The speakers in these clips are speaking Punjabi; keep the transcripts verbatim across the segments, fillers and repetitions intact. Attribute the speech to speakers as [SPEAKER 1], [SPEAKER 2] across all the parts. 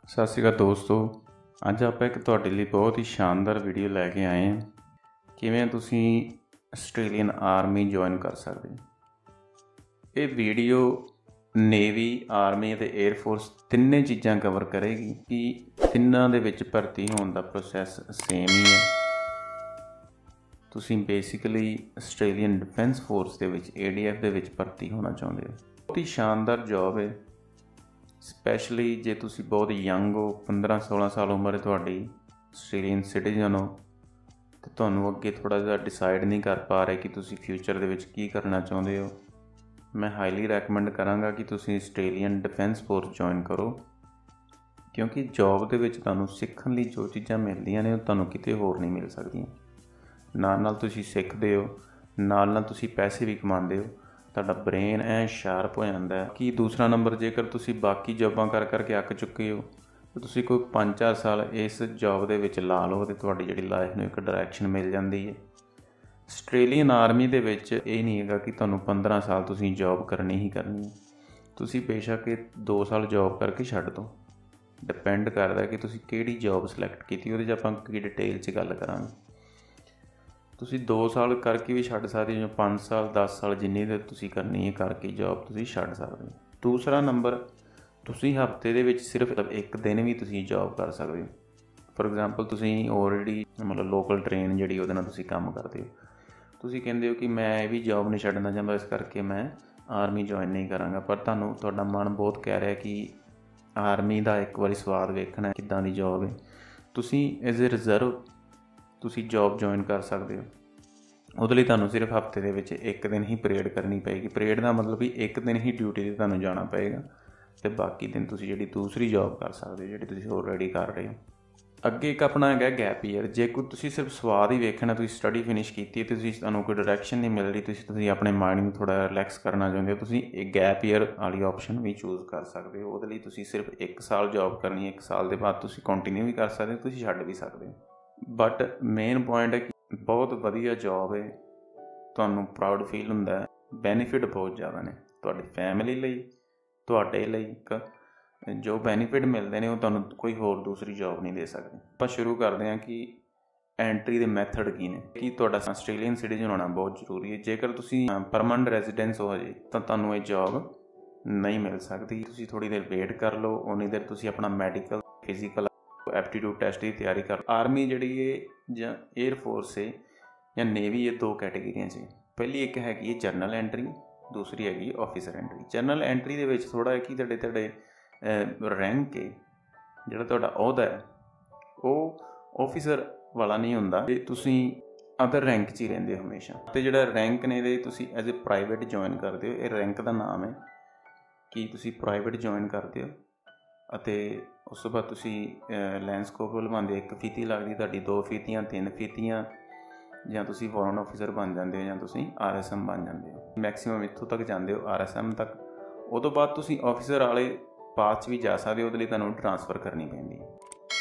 [SPEAKER 1] ਸਤਿ ਸ਼੍ਰੀ ਅਕਾਲ ਦੋਸਤੋ, ਅੱਜ ਆਪਾਂ ਇੱਕ ਤੁਹਾਡੇ ਲਈ ਬਹੁਤ ਹੀ ਸ਼ਾਨਦਾਰ ਵੀਡੀਓ ਲੈ ਕੇ ਆਏ ਹਾਂ। ਕਿਵੇਂ ਤੁਸੀਂ ਆਸਟ੍ਰੇਲੀਅਨ ਆਰਮੀ ਜੁਆਇਨ ਕਰ ਸਕਦੇ ਹੋ। ਇਹ ਵੀਡੀਓ ਨੇਵੀ, ਆਰਮੀ ਅਤੇ ਏਅਰਫੋਰਸ ਤਿੰਨੇ ਚੀਜ਼ਾਂ ਕਵਰ ਕਰੇਗੀ ਕਿ ਤਿੰਨਾਂ ਦੇ ਵਿੱਚ ਭਰਤੀ ਹੋਣ ਦਾ ਪ੍ਰੋਸੈਸ ਸੇਮ ਹੀ ਹੈ। ਤੁਸੀਂ ਬੇਸਿਕਲੀ ਆਸਟ੍ਰੇਲੀਅਨ ਡਿਫੈਂਸ ਫੋਰਸ ਦੇ ਵਿੱਚ ਏ ਡੀ ਐਫ ਦੇ ਵਿੱਚ ਭਰਤੀ ਹੋਣਾ ਚਾਹੁੰਦੇ ਹੋ। ਬਹੁਤ ਹੀ ਸ਼ਾਨਦਾਰ ਜੋਬ ਹੈ, ਸਪੈਸ਼ਲੀ ਜੇ ਤੁਸੀਂ ਬਹੁਤ ਯੰਗ ਹੋ, ਪੰਦਰਾਂ ਸੋਲਾਂ ਸਾਲ ਉਮਰ ਹੈ ਤੁਹਾਡੀ, ਆਸਟ੍ਰੇਲੀਅਨ ਸਿਟੀਜ਼ਨ ਹੋ ਅਤੇ ਤੁਹਾਨੂੰ ਅੱਗੇ ਥੋੜ੍ਹਾ ਜਿਹਾ ਡਿਸਾਈਡ ਨਹੀਂ ਕਰ ਪਾ ਰਹੇ ਕਿ ਤੁਸੀਂ ਫਿਊਚਰ ਦੇ ਵਿੱਚ ਕੀ ਕਰਨਾ ਚਾਹੁੰਦੇ ਹੋ। ਮੈਂ ਹਾਈਲੀ ਰੈਕਮੈਂਡ ਕਰਾਂਗਾ ਕਿ ਤੁਸੀਂ ਆਸਟ੍ਰੇਲੀਅਨ ਡਿਫੈਂਸ ਫੋਰਸ ਜੁਆਇਨ ਕਰੋ, ਕਿਉਂਕਿ ਜੋਬ ਦੇ ਵਿੱਚ ਤੁਹਾਨੂੰ ਸਿੱਖਣ ਲਈ ਜੋ ਚੀਜ਼ਾਂ ਮਿਲਦੀਆਂ ਨੇ ਉਹ ਤੁਹਾਨੂੰ ਕਿਤੇ ਹੋਰ ਨਹੀਂ ਮਿਲ ਸਕਦੀਆਂ। ਨਾਲ ਨਾਲ ਤੁਸੀਂ ਸਿੱਖਦੇ ਹੋ, ਨਾਲ ਨਾਲ ਤੁਸੀਂ ਪੈਸੇ ਵੀ ਕਮਾਉਂਦੇ ਹੋ, ਤੁਹਾਡਾ ਬ੍ਰੇਨ ਐ ਸ਼ਾਰਪ ਹੋ ਜਾਂਦਾ ਹੈ। ਕਿ ਦੂਸਰਾ ਨੰਬਰ, ਜੇਕਰ ਤੁਸੀਂ ਬਾਕੀ ਜੋਬਾਂ ਕਰ ਕਰਕੇ ਅੱਕ ਚੁੱਕੇ ਹੋ ਤਾਂ ਤੁਸੀਂ ਕੋਈ ਪੰਜ ਚਾਰ ਸਾਲ ਇਸ ਜੋਬ ਦੇ ਵਿੱਚ ਲਾ ਲਓ ਅਤੇ ਤੁਹਾਡੀ ਜਿਹੜੀ ਲਾਈਫ ਨੂੰ ਇੱਕ ਡਾਇਰੈਕਸ਼ਨ ਮਿਲ ਜਾਂਦੀ ਹੈ। ਆਸਟ੍ਰੇਲੀਅਨ ਆਰਮੀ ਦੇ ਵਿੱਚ ਇਹ ਨਹੀਂ ਹੈਗਾ ਕਿ ਤੁਹਾਨੂੰ ਪੰਦਰਾਂ ਸਾਲ ਤੁਸੀਂ ਜੋਬ ਕਰਨੀ ਹੀ ਕਰਨੀ ਹੈ। ਤੁਸੀਂ ਬੇਸ਼ੱਕ ਇਹ ਦੋ ਸਾਲ ਜੋਬ ਕਰਕੇ ਛੱਡ ਦਿਓ, ਡਿਪੈਂਡ ਕਰਦਾ ਕਿ ਤੁਸੀਂ ਕਿਹੜੀ ਜੋਬ ਸਿਲੈਕਟ ਕੀਤੀ, ਉਹਦੇ 'ਚ ਆਪਾਂ ਕੀ ਡਿਟੇਲ 'ਚ ਗੱਲ ਕਰਾਂਗੇ। ਤੁਸੀਂ ਦੋ ਸਾਲ ਕਰਕੇ ਵੀ ਛੱਡ ਸਕਦੇ ਹੋ, ਪੰਜ ਸਾਲ ਦਸ ਸਾਲ ਜਿੰਨੀ ਦੇਰ ਤੁਸੀਂ ਕਰਨੀ ਹੈ ਕਰਕੇ ਜੋਬ ਤੁਸੀਂ ਛੱਡ ਸਕਦੇ ਹੋ। ਦੂਸਰਾ ਨੰਬਰ, ਤੁਸੀਂ ਹਫ਼ਤੇ ਦੇ ਵਿੱਚ ਸਿਰਫ ਇੱਕ ਦਿਨ ਵੀ ਤੁਸੀਂ ਜੋਬ ਕਰ ਸਕਦੇ ਹੋ। ਫੋਰ ਐਗਜ਼ਾਮਪਲ, ਤੁਸੀਂ ਆਲਰੇਡੀ ਮਤਲਬ ਲੋਕਲ ਟ੍ਰੇਨ ਜਿਹੜੀ ਉਹਦੇ ਨਾਲ ਤੁਸੀਂ ਕੰਮ ਕਰਦੇ ਹੋ, ਤੁਸੀਂ ਕਹਿੰਦੇ ਹੋ ਕਿ ਮੈਂ ਇਹ ਵੀ ਜੋਬ ਨਹੀਂ ਛੱਡਣਾ ਚਾਹੁੰਦਾ, ਇਸ ਕਰਕੇ ਮੈਂ ਆਰਮੀ ਜੁਆਇਨ ਨਹੀਂ ਕਰਾਂਗਾ। ਪਰ ਤੁਹਾਨੂੰ ਤੁਹਾਡਾ ਮਨ ਬਹੁਤ ਕਹਿ ਰਿਹਾ ਕਿ ਆਰਮੀ ਦਾ ਇੱਕ ਵਾਰੀ ਸਵਾਦ ਵੇਖਣਾ ਕਿੱਦਾਂ ਦੀ ਜੋਬ ਹੈ। ਤੁਸੀਂ ਐਜ਼ ਏ ਰਿਜ਼ਰਵ ਤੁਸੀਂ ਜੋਬ ਜੁਆਇਨ ਕਰ ਸਕਦੇ ਹੋ। ਉਹਦੇ ਲਈ ਤੁਹਾਨੂੰ ਸਿਰਫ ਹਫ਼ਤੇ ਦੇ ਵਿੱਚ ਇੱਕ ਦਿਨ ਹੀ ਪਰੇਡ ਕਰਨੀ ਪਏਗੀ। ਪਰੇਡ ਦਾ ਮਤਲਬ ਵੀ ਇੱਕ ਦਿਨ ਹੀ ਡਿਊਟੀ 'ਤੇ ਤੁਹਾਨੂੰ ਜਾਣਾ ਪਏਗਾ ਅਤੇ ਬਾਕੀ ਦਿਨ ਤੁਸੀਂ ਜਿਹੜੀ ਦੂਸਰੀ ਜੋਬ ਕਰ ਸਕਦੇ ਹੋ ਜਿਹੜੀ ਤੁਸੀਂ ਆਲਰੇਡੀ ਕਰ ਰਹੇ ਹੋ। ਅੱਗੇ ਇੱਕ ਆਪਣਾ ਹੈਗਾ ਗੈਪ ਈਅਰ। ਜੇ ਕੋਈ ਤੁਸੀਂ ਸਿਰਫ ਸਵਾਦ ਹੀ ਵੇਖਣਾ, ਤੁਸੀਂ ਸਟੱਡੀ ਫਿਨਿਸ਼ ਕੀਤੀ ਹੈ ਅਤੇ ਤੁਸੀਂ ਤੁਹਾਨੂੰ ਕੋਈ ਡਾਇਰੈਕਸ਼ਨ ਨਹੀਂ ਮਿਲ ਰਹੀ, ਤੁਸੀਂ ਤੁਸੀਂ ਆਪਣੇ ਮਾਈਂਡ ਨੂੰ ਥੋੜ੍ਹਾ ਰਿਲੈਕਸ ਕਰਨਾ ਚਾਹੁੰਦੇ ਹੋ, ਤੁਸੀਂ ਇਹ ਗੈਪ ਈਅਰ ਵਾਲੀ ਆਪਸ਼ਨ ਵੀ ਚੂਜ਼ ਕਰ ਸਕਦੇ ਹੋ। ਉਹਦੇ ਲਈ ਤੁਸੀਂ ਸਿਰਫ ਇੱਕ ਸਾਲ ਜੋਬ ਕਰਨੀ ਹੈ, ਇੱਕ ਸਾਲ ਦੇ ਬਾਅਦ ਤੁਸੀਂ ਕੰਟੀਨਿਊ ਵੀ ਕਰ ਸਕਦੇ ਹੋ, ਤੁਸੀਂ ਛੱਡ ਵੀ ਸਕਦੇ ਹੋ। ਬਟ ਮੇਨ ਪੁਆਇੰਟ ਹੈ ਕਿ ਬਹੁਤ ਵਧੀਆ ਜੋਬ ਹੈ, ਤੁਹਾਨੂੰ ਪ੍ਰਾਊਡ ਫੀਲ ਹੁੰਦਾ ਹੈ, ਬੈਨੀਫਿਟ ਬਹੁਤ ਜ਼ਿਆਦਾ ਨੇ ਤੁਹਾਡੀ ਫੈਮਿਲੀ ਲਈ, ਤੁਹਾਡੇ ਲਈ। ਇੱਕ ਜੋ ਬੈਨੀਫਿਟ ਮਿਲਦੇ ਨੇ ਉਹ ਤੁਹਾਨੂੰ ਕੋਈ ਹੋਰ ਦੂਸਰੀ ਜੋਬ ਨਹੀਂ ਦੇ ਸਕਦੀ। ਆਪਾਂ ਸ਼ੁਰੂ ਕਰਦੇ ਹਾਂ ਕਿ ਐਂਟਰੀ ਦੇ ਮੈਥਡ ਕੀ ਨੇ। ਕਿ ਤੁਹਾਡਾ ਆਸਟ੍ਰੇਲੀਅਨ ਸਿਟੀਜ਼ਨ ਹੋਣਾ ਬਹੁਤ ਜ਼ਰੂਰੀ ਹੈ। ਜੇਕਰ ਤੁਸੀਂ ਪਰਮਾਨੈਂਟ ਰੈਜ਼ੀਡੈਂਸ ਹੋ ਹਜੇ ਤਾਂ ਤੁਹਾਨੂੰ ਇਹ ਜੋਬ ਨਹੀਂ ਮਿਲ ਸਕਦੀ। ਤੁਸੀਂ ਥੋੜ੍ਹੀ ਦੇਰ ਵੇਟ ਕਰ ਲਓ, ਉਨੀ ਦੇਰ ਤੁਸੀਂ ਆਪਣਾ ਮੈਡੀਕਲ, ਫਿਜ਼ੀਕਲ, ਐਪਟੀਟਿਊਡ ਟੈਸਟ ਦੀ ਤਿਆਰੀ ਕਰ। ਆਰਮੀ ਜਿਹੜੀ ਹੈ ਜਾਂ ਏਅਰਫੋਰਸ ਹੈ ਜਾਂ ਨੇਵੀ, ਇਹ ਦੋ ਕੈਟੇਗਰੀਆਂ 'ਚ। ਪਹਿਲੀ ਇੱਕ ਹੈਗੀ ਹੈ ਜਰਨਲ ਐਂਟਰੀ, ਦੂਸਰੀ ਹੈਗੀ ਆਫਿਸਰ ਐਂਟਰੀ। ਜਰਨਲ ਐਂਟਰੀ ਦੇ ਵਿੱਚ ਥੋੜ੍ਹਾ ਹੈ ਕਿ ਤੁਹਾਡੇ ਤੁਹਾਡੇ ਰੈਂਕ ਹੈ, ਜਿਹੜਾ ਤੁਹਾਡਾ ਅਹੁਦਾ ਹੈ ਉਹ ਆਫਿਸਰ ਵਾਲਾ ਨਹੀਂ ਹੁੰਦਾ, ਅਤੇ ਤੁਸੀਂ ਅਦਰ ਰੈਂਕ 'ਚ ਹੀ ਰਹਿੰਦੇ ਹੋ ਹਮੇਸ਼ਾ। ਅਤੇ ਜਿਹੜਾ ਰੈਂਕ ਨੇ ਇਹਦੇ ਤੁਸੀਂ ਐਜ਼ ਏ ਪ੍ਰਾਈਵੇਟ ਜੁਆਇਨ ਕਰਦੇ ਹੋ। ਇਹ ਰੈਂਕ ਦਾ ਨਾਮ ਹੈ ਕਿ ਤੁਸੀਂ ਪ੍ਰਾਈਵੇਟ ਜੁਆਇਨ ਕਰਦੇ ਹੋ ਅਤੇ ਉਸ ਤੋਂ ਬਾਅਦ ਤੁਸੀਂ ਲੈਂਡਸਕੇਪ ਲਵਾਉਂਦੇ ਹੋ। ਇੱਕ ਫੀਤੀ ਲੱਗਦੀ ਤੁਹਾਡੀ, ਦੋ ਫੀਤੀਆਂ, ਤਿੰਨ ਫੀਤੀਆਂ, ਜਾਂ ਤੁਸੀਂ ਫੋਰਨ ਆਫਿਸਰ ਬਣ ਜਾਂਦੇ ਹੋ, ਜਾਂ ਤੁਸੀਂ ਆਰ ਐਸ ਐਮ ਬਣ ਜਾਂਦੇ ਹੋ। ਮੈਕਸੀਮਮ ਇੱਥੋਂ ਤੱਕ ਜਾਂਦੇ ਹੋ, ਆਰ ਐਸ ਐਮ ਤੱਕ। ਉਹ ਤੋਂ ਬਾਅਦ ਤੁਸੀਂ ਆਫਿਸਰ ਵਾਲੇ ਪਾਥ 'ਚ ਵੀ ਜਾ ਸਕਦੇ ਹੋ, ਉਹਦੇ ਲਈ ਤੁਹਾਨੂੰ ਟਰਾਂਸਫਰ ਕਰਨੀ ਪੈਂਦੀ ਹੈ।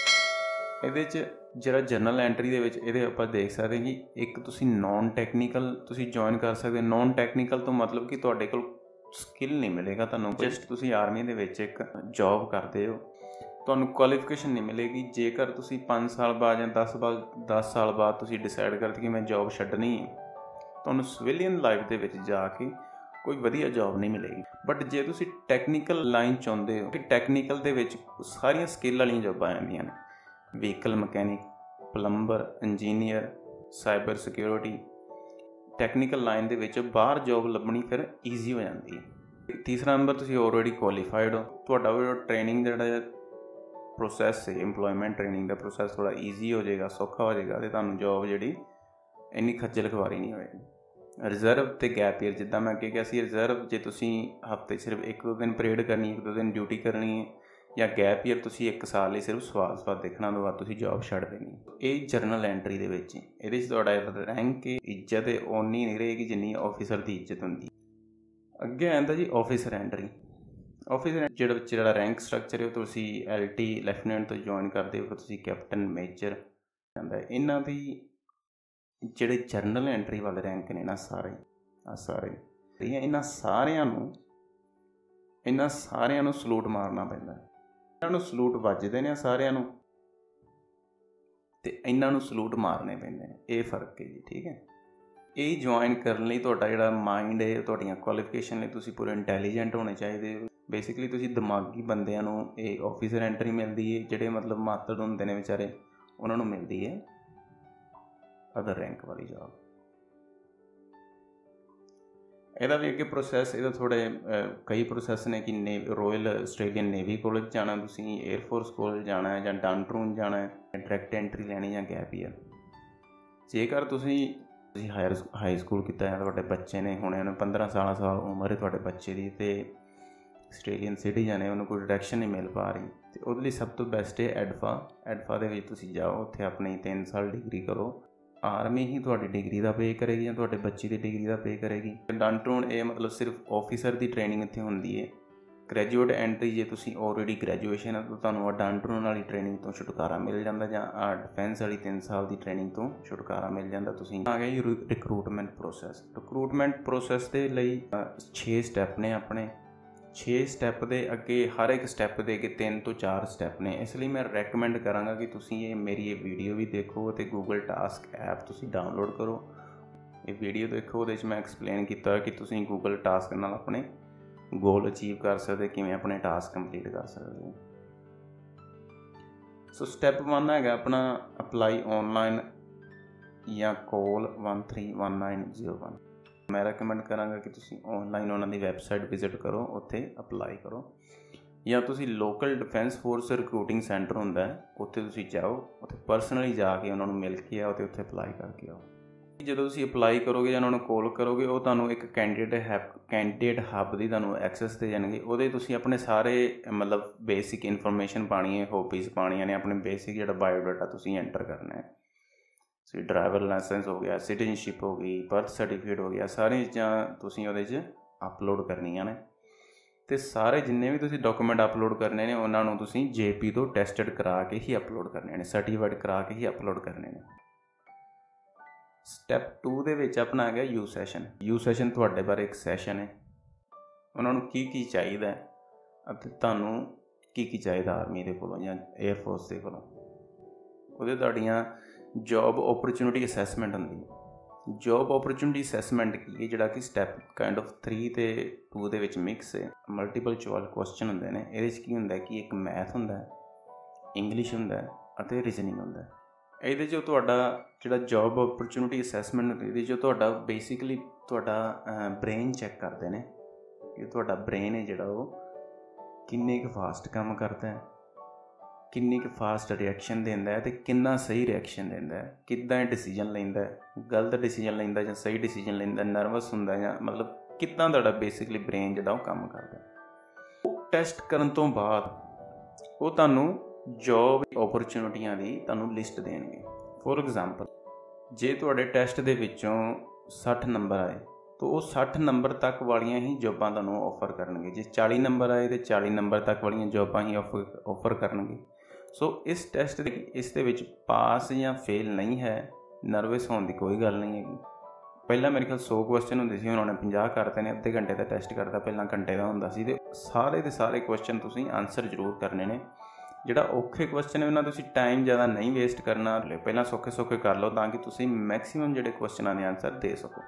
[SPEAKER 1] ਇਹਦੇ 'ਚ ਜਿਹੜਾ ਜਰਨਲ ਐਂਟਰੀ ਦੇ ਵਿੱਚ ਇਹਦੇ ਆਪਾਂ ਦੇਖ ਸਕਦੇ ਕਿ ਇੱਕ ਤੁਸੀਂ ਨੋਨ ਟੈਕਨੀਕਲ ਤੁਸੀਂ ਜੁਆਇਨ ਕਰ ਸਕਦੇ ਹੋ। ਨੋਨ ਟੈਕਨੀਕਲ ਤੋਂ ਮਤਲਬ ਕਿ ਤੁਹਾਡੇ ਕੋਲ ਸਕਿੱਲ ਨਹੀਂ ਮਿਲੇਗਾ ਤੁਹਾਨੂੰ, ਜਸਟ ਤੁਸੀਂ ਆਰਮੀ ਦੇ ਵਿੱਚ ਇੱਕ ਜੋਬ ਕਰਦੇ ਹੋ, ਤੁਹਾਨੂੰ ਕੁਆਲੀਫਿਕੇਸ਼ਨ ਨਹੀਂ ਮਿਲੇਗੀ। ਜੇਕਰ ਤੁਸੀਂ ਪੰਜ ਸਾਲ ਬਾਅਦ ਜਾਂ ਦਸ ਬਾਅਦ ਦਸ ਸਾਲ ਬਾਅਦ ਤੁਸੀਂ ਡਿਸਾਈਡ ਕਰਦੇ ਕਿ ਮੈਂ ਜੋਬ ਛੱਡਣੀ ਹੈ, ਤੁਹਾਨੂੰ ਸਿਵਿਲੀਅਨ ਲਾਈਫ ਦੇ ਵਿੱਚ ਜਾ ਕੇ ਕੋਈ ਵਧੀਆ ਜੋਬ ਨਹੀਂ ਮਿਲੇਗੀ। ਬਟ ਜੇ ਤੁਸੀਂ ਟੈਕਨੀਕਲ ਲਾਈਨ ਚਾਹੁੰਦੇ ਹੋ ਕਿ ਟੈਕਨੀਕਲ ਦੇ ਵਿੱਚ ਸਾਰੀਆਂ ਸਕਿੱਲ ਵਾਲੀਆਂ ਜੋਬਾਂ ਆ ਜਾਂਦੀਆਂ ਨੇ, vehicle mechanic, plumber, engineer, cyber security, technical line ਦੇ ਵਿੱਚ ਬਾਹਰ ਜੋਬ ਲੱਭਣੀ ਫਿਰ ਈਜ਼ੀ ਹੋ ਜਾਂਦੀ ਹੈ। ਤੀਸਰਾ ਨੰਬਰ, ਤੁਸੀਂ ਆਲਰੇਡੀ ਕੁਆਲੀਫਾਈਡ ਹੋ, ਤੁਹਾਡਾ ਉਹ ਟ੍ਰੇਨਿੰਗ ਦਾ ਜਿਹੜਾ ਪ੍ਰੋਸੈਸ ਹੈ, ਇੰਪਲੋਇਮੈਂਟ ਟ੍ਰੇਨਿੰਗ ਦਾ ਪ੍ਰੋਸੈਸ ਥੋੜ੍ਹਾ ਈਜ਼ੀ ਹੋ ਜਾਏਗਾ, ਸੌਖਾ ਹੋ ਜਾਏਗਾ, ਅਤੇ ਤੁਹਾਨੂੰ ਜੋਬ ਜਿਹੜੀ ਇੰਨੀ ਖੱਜਲ ਖੁਆਰੀ ਨਹੀਂ ਹੋਏਗੀ। ਰਿਜ਼ਰਵ ਅਤੇ ਗੈਪ ਈਅਰ, ਜਿੱਦਾਂ ਮੈਂ ਅੱਗੇ ਕਿਹਾ ਸੀ, ਰਿਜ਼ਰਵ ਜੇ ਤੁਸੀਂ ਹਫ਼ਤੇ ਸਿਰਫ ਇੱਕ ਦੋ ਦਿਨ ਪਰੇਡ ਕਰਨੀ, ਇੱਕ ਦੋ ਦਿਨ ਡਿਊਟੀ ਕਰਨੀ ਹੈ, ਜਾਂ ਗੈਪ ਈਅਰ ਤੁਸੀਂ ਇੱਕ ਸਾਲ ਲਈ ਸਿਰਫ ਸਵਾਦ ਸਵਾਦ ਦੇਖਣਾ, ਤੋਂ ਬਾਅਦ ਤੁਸੀਂ ਜੋਬ ਛੱਡ ਦੇਣੀ। ਇਹ ਜਰਨਲ ਐਂਟਰੀ ਦੇ ਵਿੱਚ ਇਹਦੇ 'ਚ ਤੁਹਾਡਾ ਰੈਂਕ, ਇੱਜ਼ਤ ਓਨੀ ਨਹੀਂ ਰਹੇਗੀ ਜਿੰਨੀ ਆਫਿਸਰ ਦੀ ਇੱਜ਼ਤ ਹੁੰਦੀ। ਅੱਗੇ ਆਉਂਦਾ ਜੀ ਆਫਿਸਰ ਐਂਟਰੀ। ਆਫਿਸਰ ਜਿਹੜਾ ਵਿੱਚ ਜਿਹੜਾ ਰੈਂਕ ਸਟਰਕਚਰ ਹੈ ਉਹ ਤੁਸੀਂ ਐਲ ਟੀ ਲੈਫਟੀਨੈਂਟ ਤੋਂ ਜੁਆਇਨ ਕਰਦੇ ਹੋ, ਫਿਰ ਤੁਸੀਂ ਕੈਪਟਨ, ਮੇਜਰ ਜਾਂਦਾ। ਇਹਨਾਂ ਦੀ ਜਿਹੜੇ ਜਰਨਲ ਐਂਟਰੀ ਵਾਲੇ ਰੈਂਕ ਨੇ ਨਾ, ਸਾਰੇ ਆ ਸਾਰੇ ਇਹਨਾਂ ਸਾਰਿਆਂ ਨੂੰ ਇਹਨਾਂ ਸਾਰਿਆਂ ਨੂੰ ਸਲੂਟ ਮਾਰਨਾ ਪੈਂਦਾ। ਇਹਨਾਂ ਨੂੰ ਸਲੂਟ ਵੱਜਦੇ ਨੇ ਸਾਰਿਆਂ ਨੂੰ ਤੇ ਇਹਨਾਂ ਨੂੰ ਸਲੂਟ ਮਾਰਨੇ ਪੈਂਦੇ ਨੇ। ਇਹ ਫਰਕ ਹੈ ਜੀ, ਠੀਕ ਹੈ। ਇਹ ਜੁਆਇਨ ਕਰਨ ਲਈ ਤੁਹਾਡਾ ਜਿਹੜਾ ਮਾਈਂਡ ਹੈ, ਤੁਹਾਡੀਆਂ ਕੁਆਲੀਫਿਕੇਸ਼ਨ ਲਈ ਤੁਸੀਂ ਪੂਰੇ ਇੰਟੈਲੀਜੈਂਟ ਹੋਣੇ ਚਾਹੀਦੇ ਹੋ। ਬੇਸਿਕਲੀ ਤੁਸੀਂ ਦਿਮਾਗੀ ਬੰਦਿਆਂ ਨੂੰ ਇਹ ਆਫਿਸਰ ਐਂਟਰੀ ਮਿਲਦੀ ਹੈ, ਜਿਹੜੇ ਮਤਲਬ ਮਾਤੜ ਹੁੰਦੇ ਨੇ ਵਿਚਾਰੇ ਉਹਨਾਂ ਨੂੰ ਮਿਲਦੀ ਹੈ ਅਦਰ ਰੈਂਕ ਵਾਲੀ ਜੋਬ। ਇਹਦਾ ਵੀ ਅੱਗੇ ਪ੍ਰੋਸੈਸ, ਇਹਦਾ ਥੋੜ੍ਹੇ ਕਈ ਪ੍ਰੋਸੈਸ ਨੇ ਕਿ ਨੇ ਰੋਇਲ ਆਸਟ੍ਰੇਲੀਅਨ ਨੇਵੀ ਕੋਲਜ ਜਾਣਾ ਤੁਸੀਂ, ਏਅਰਫੋਰਸ ਕੋਲਜ ਜਾਣਾ ਹੈ, ਜਾਂ ਡਾਊਨਟਾਊਨ ਜਾਣਾ ਹੈ, ਡਾਇਰੈਕਟ ਐਂਟਰੀ ਲੈਣੀ ਜਾਂ ਗੈਪ ਈਅਰ। ਜੇਕਰ ਤੁਸੀਂ ਤੁਸੀਂ ਹਾਇਰ ਹਾਈ ਸਕੂਲ ਕੀਤਾ ਹੈ, ਤੁਹਾਡੇ ਬੱਚੇ ਨੇ ਹੁਣੇ ਉਹਨੂੰ ਪੰਦਰਾਂ ਸੋਲਾਂ ਸਾਲ ਉਮਰ ਹੈ ਤੁਹਾਡੇ ਬੱਚੇ ਦੀ, ਅਤੇ ਆਸਟ੍ਰੇਲੀਅਨ ਸਿਟੀਜ਼ਨ ਹੈ, ਉਹਨੂੰ ਕੋਈ ਡਾਇਰੈਕਸ਼ਨ ਨਹੀਂ ਮਿਲ ਪਾ ਰਹੀ, ਅਤੇ ਉਹਦੇ ਲਈ ਸਭ ਤੋਂ ਬੈਸਟ ਹੈ ਐਡਫਾ। ਐਡਫਾ ਦੇ ਵਿੱਚ ਤੁਸੀਂ ਜਾਓ, ਉੱਥੇ ਆਪਣੀ ਤਿੰਨ ਸਾਲ ਡਿਗਰੀ ਕਰੋ। ਆਰਮੀ ਹੀ ਤੁਹਾਡੀ ਡਿਗਰੀ ਦਾ ਪੇ ਕਰੇਗੀ ਜਾਂ ਤੁਹਾਡੇ ਬੱਚੇ ਦੀ ਡਿਗਰੀ ਦਾ ਪੇ ਕਰੇਗੀ। ਡਾਊਨਟਾਊਨ ਇਹ ਮਤਲਬ ਸਿਰਫ ਆਫਿਸਰ ਦੀ ਟ੍ਰੇਨਿੰਗ ਇੱਥੇ ਹੁੰਦੀ ਹੈ। ਗ੍ਰੈਜੂਏਟ ਐਂਟਰੀ ਜੇ ਤੁਸੀਂ ਆਲਰੇਡੀ ਗ੍ਰੈਜੂਏਸ਼ਨ ਹੈ ਤਾਂ ਤੁਹਾਨੂੰ ਆ ਡਾਊਨਟਾਊਨ ਵਾਲੀ ਟ੍ਰੇਨਿੰਗ ਤੋਂ ਛੁਟਕਾਰਾ ਮਿਲ ਜਾਂਦਾ, ਜਾਂ ਆ ਡਿਫੈਂਸ ਵਾਲੀ ਤਿੰਨ ਸਾਲ ਦੀ ਟ੍ਰੇਨਿੰਗ ਤੋਂ ਛੁਟਕਾਰਾ ਮਿਲ ਜਾਂਦਾ। ਤੁਸੀਂ ਆ ਗਏ ਰਿਕਰੂਟਮੈਂਟ ਪ੍ਰੋਸੈਸ। ਰਿਕਰੂਟਮੈਂਟ ਪ੍ਰੋਸੈਸ ਦੇ ਲਈ ਛੇ ਸਟੈਪ ਨੇ ਆਪਣੇ। ਛੇ ਸਟੈਪ ਦੇ ਅੱਗੇ ਹਰ ਇੱਕ ਸਟੈਪ ਦੇ ਅੱਗੇ ਤਿੰਨ ਤੋਂ ਚਾਰ ਸਟੈਪ ਨੇ। ਇਸ ਲਈ ਮੈਂ ਰੈਕਮੈਂਡ ਕਰਾਂਗਾ ਕਿ ਤੁਸੀਂ ਇਹ ਮੇਰੀ ਇਹ ਵੀਡੀਓ ਵੀ ਦੇਖੋ ਅਤੇ ਗੂਗਲ ਟਾਸਕ ਐਪ ਤੁਸੀਂ ਡਾਊਨਲੋਡ ਕਰੋ। ਇਹ ਵੀਡੀਓ ਦੇਖੋ, ਉਹਦੇ 'ਚ ਮੈਂ ਐਕਸਪਲੇਨ ਕੀਤਾ ਕਿ ਤੁਸੀਂ ਗੂਗਲ ਟਾਸਕ ਨਾਲ ਆਪਣੇ ਗੋਲ ਅਚੀਵ ਕਰ ਸਕਦੇ, ਕਿਵੇਂ ਆਪਣੇ ਟਾਸਕ ਕੰਪਲੀਟ ਕਰ ਸਕਦੇ ਹੋ। ਸੋ ਸਟੈਪ ਵਨ ਹੈਗਾ ਆਪਣਾ ਅਪਲਾਈ ਔਨਲਾਈਨ ਜਾਂ call one three one nine zero one. ਮੈਂ ਰეკਮੈਂਡ ਕਰਾਂਗਾ ਕਿ ਤੁਸੀਂ ਔਨਲਾਈਨ ਉਹਨਾਂ ਦੀ ਵੈਬਸਾਈਟ ਵਿਜ਼ਿਟ ਕਰੋ, ਉੱਥੇ ਅਪਲਾਈ ਕਰੋ, ਜਾਂ ਤੁਸੀਂ local defence force recruiting centre ਹੁੰਦਾ ਹੈ ਉੱਥੇ ਤੁਸੀਂ ਜਾਓ, ਉੱਥੇ ਪਰਸਨਲੀ ਜਾ ਕੇ ਉਹਨਾਂ ਨੂੰ ਮਿਲ ਕੇ ਆਓ ਅਤੇ ਉੱਥੇ ਅਪਲਾਈ ਕਰਕੇ ਆਓ। ਜਦੋਂ ਤੁਸੀਂ ਅਪਲਾਈ ਕਰੋਗੇ ਜਾਂ ਉਹਨਾਂ ਨੂੰ ਕਾਲ ਕਰੋਗੇ, ਉਹ ਤੁਹਾਨੂੰ ਇੱਕ ਕੈਂਡੀਡੇਟ ਹੈਪ ਕੈਂਡੀਡੇਟ ਹੱਬ ਦੀ ਤੁਹਾਨੂੰ ਐਕਸੈਸ ਦੇ ਜਾਣਗੇ। ਉਹਦੇ ਤੁਸੀਂ ਆਪਣੇ ਸਾਰੇ ਮਤਲਬ ਬੇਸਿਕ ਇਨਫੋਰਮੇਸ਼ਨ ਪਾਉਣੀ ਹੈ, ਹੋਬੀਜ਼ ਪਾਉਣੀਆਂ ਨੇ, ਆਪਣੇ ਬੇਸਿਕ ਜਿਹੜਾ ਬਾਇਓਡਾਟਾ ਤੁਸੀਂ ਐਂਟਰ ਕਰਨਾ ਹੈ। ਸੋ ਡਰਾਈਵਰ ਲਾਇਸੈਂਸ ਹੋ ਗਿਆ, ਸਿਟੀਜ਼ਨਸ਼ਿਪ ਹੋ ਗਈ, ਬਰਥ ਸਰਟੀਫਿਕੇਟ ਹੋ ਗਿਆ, ਸਾਰੀਆਂ ਚੀਜ਼ਾਂ ਤੁਸੀਂ ਉਹਦੇ 'ਚ ਅਪਲੋਡ ਕਰਨੀਆਂ ਨੇ। ਅਤੇ ਸਾਰੇ ਜਿੰਨੇ ਵੀ ਤੁਸੀਂ ਡਾਕੂਮੈਂਟ ਅਪਲੋਡ ਕਰਨੇ ਨੇ ਉਹਨਾਂ ਨੂੰ ਤੁਸੀਂ ਜੇ ਪੀ ਤੋਂ ਟੈਸਟਡ ਕਰਾ ਕੇ ਹੀ ਅਪਲੋਡ ਕਰਨੇ ਨੇ, ਸਰਟੀਫਾਈਡ ਕਰਾ ਕੇ ਹੀ ਅਪਲੋਡ ਕਰਨੇ ਨੇ। ਸਟੈਪ ਟੂ ਦੇ ਵਿੱਚ ਆਪਣਾ ਹੈਗਾ ਯੂ ਸੈਸ਼ਨ। ਯੂ ਸੈਸ਼ਨ ਤੁਹਾਡੇ ਬਾਰੇ ਇੱਕ ਸੈਸ਼ਨ ਹੈ, ਉਹਨਾਂ ਨੂੰ ਕੀ ਕੀ ਚਾਹੀਦਾ ਅਤੇ ਤੁਹਾਨੂੰ ਕੀ ਕੀ ਚਾਹੀਦਾ ਆਰਮੀ ਦੇ ਕੋਲੋਂ ਜਾਂ ਏਅਰਫੋਰਸ ਦੇ ਕੋਲੋਂ। ਉਹਦੇ ਤੁਹਾਡੀਆਂ ਜੋਬ ਓਪਰਚੁਨਿਟੀ ਅਸੈਸਮੈਂਟ ਹੁੰਦੀ ਹੈ। ਜੋਬ ਓਪਰਚੁਨਿਟੀ ਅਸੈਸਮੈਂਟ ਕੀ ਹੈ, ਜਿਹੜਾ ਕਿ ਸਟੈਪ ਕਾਈਂਡ ਆਫ ਥ੍ਰੀ ਅਤੇ ਟੂ ਦੇ ਵਿੱਚ ਮਿਕਸ ਹੈ। ਮਲਟੀਪਲ ਚੋਇਸ ਕੁਐਸਚਨ ਹੁੰਦੇ ਨੇ। ਇਹਦੇ 'ਚ ਕੀ ਹੁੰਦਾ ਕਿ ਇੱਕ ਮੈਥ ਹੁੰਦਾ ਹੈ, ਇੰਗਲਿਸ਼ ਹੁੰਦਾ ਹੈ ਅਤੇ ਰੀਜ਼ਨਿੰਗ ਹੁੰਦਾ ਹੈ। ਇਹਦੇ 'ਚੋਂ ਤੁਹਾਡਾ ਜਿਹੜਾ ਜੋਬ ਓਪਰਚੁਨਿਟੀ ਅਸੈਸਮੈਂਟ ਹੁੰਦੀ, ਇਹਦੇ 'ਚੋਂ ਤੁਹਾਡਾ ਬੇਸਿਕਲੀ ਤੁਹਾਡਾ ਬ੍ਰੇਨ ਚੈੱਕ ਕਰਦੇ ਨੇ ਕਿ ਤੁਹਾਡਾ ਬ੍ਰੇਨ ਹੈ ਜਿਹੜਾ ਉਹ ਕਿੰਨੇ ਕੁ ਫਾਸਟ ਕੰਮ ਕਰਦਾ ਹੈ, ਕਿੰਨੀ ਕੁ ਫਾਸਟ ਰਿਐਕਸ਼ਨ ਦਿੰਦਾ ਹੈ ਅਤੇ ਕਿੰਨਾ ਸਹੀ ਰਿਐਕਸ਼ਨ ਦਿੰਦਾ ਹੈ, ਕਿੱਦਾਂ ਡਿਸੀਜਨ ਲੈਂਦਾ, ਗਲਤ ਡਿਸੀਜਨ ਲੈਂਦਾ ਜਾਂ ਸਹੀ ਡਿਸੀਜਨ ਲੈਂਦਾ, ਨਰਵਸ ਹੁੰਦਾ ਜਾਂ ਮਤਲਬ ਕਿੱਦਾਂ ਤੁਹਾਡਾ ਬੇਸਿਕਲੀ ਬ੍ਰੇਨ ਜਿਹੜਾ ਉਹ ਕੰਮ ਕਰਦਾ। ਉਹ ਟੈਸਟ ਕਰਨ ਤੋਂ ਬਾਅਦ ਉਹ ਤੁਹਾਨੂੰ ਜੋਬ ਓਪਰਚੁਨਿਟੀਆਂ ਦੀ ਤੁਹਾਨੂੰ ਲਿਸਟ ਦੇਣਗੇ। ਫੋਰ ਐਗਜ਼ਾਮਪਲ, ਜੇ ਤੁਹਾਡੇ ਟੈਸਟ ਦੇ ਵਿੱਚੋਂ ਸੱਠ ਨੰਬਰ ਆਏ ਤਾਂ ਉਹ ਸੱਠ ਨੰਬਰ ਤੱਕ ਵਾਲੀਆਂ ਹੀ ਜੋਬਾਂ ਤੁਹਾਨੂੰ ਆਫਰ ਕਰਨਗੇ। ਜੇ ਚਾਲੀ ਨੰਬਰ ਆਏ ਤਾਂ ਚਾਲੀ ਨੰਬਰ ਤੱਕ ਵਾਲੀਆਂ ਜੋਬਾਂ ਹੀ ਆਫਰ ਆਫਰ ਕਰਨਗੇ। ਸੋ ਇਸ ਟੈਸਟ ਦੇ ਇਸ ਦੇ ਵਿੱਚ ਪਾਸ ਜਾਂ ਫੇਲ ਨਹੀਂ ਹੈ, ਨਰਵਸ ਹੋਣ ਦੀ ਕੋਈ ਗੱਲ ਨਹੀਂ ਹੈਗੀ। ਪਹਿਲਾਂ ਮੇਰੇ ਖਿਆਲ ਸੌ ਕੁਐਸਚਨ ਹੁੰਦੇ ਸੀ, ਉਹਨਾਂ ਨੇ ਪੰਜਾਹ ਕਰਤੇ ਨੇ, ਅੱਧੇ ਘੰਟੇ ਦਾ ਟੈਸਟ ਕਰਤਾ, ਪਹਿਲਾਂ ਘੰਟੇ ਦਾ ਹੁੰਦਾ ਸੀ। ਅਤੇ ਸਾਰੇ ਦੇ ਸਾਰੇ ਕੁਐਸਚਨ ਤੁਸੀਂ ਆਨਸਰ ਜ਼ਰੂਰ ਕਰਨੇ ਨੇ। ਜਿਹੜਾ ਔਖੇ ਕੁਐਸਚਨ ਹੈ ਉਹਨਾਂ ਤੁਸੀਂ ਟਾਈਮ ਜ਼ਿਆਦਾ ਨਹੀਂ ਵੇਸਟ ਕਰਨਾ, ਪਹਿਲਾਂ ਸੌਖੇ ਸੌਖੇ ਕਰ ਲਓ ਤਾਂ ਕਿ ਤੁਸੀਂ ਮੈਕਸੀਮਮ ਜਿਹੜੇ ਕੁਐਸਚਨਾਂ ਦੇ ਆਨਸਰ ਦੇ ਸਕੋ।